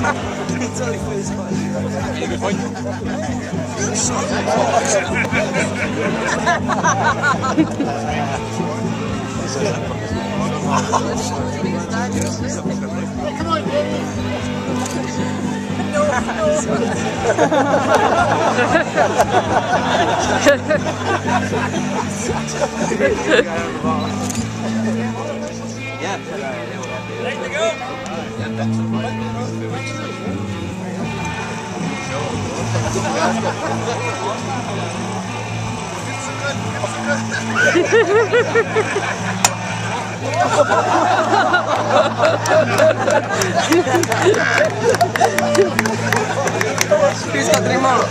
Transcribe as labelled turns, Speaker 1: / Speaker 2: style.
Speaker 1: It's only for his fun.
Speaker 2: Any good point?
Speaker 3: Come on, Danny.
Speaker 1: Yeah.
Speaker 2: Ready to go?
Speaker 1: He's got 3 more.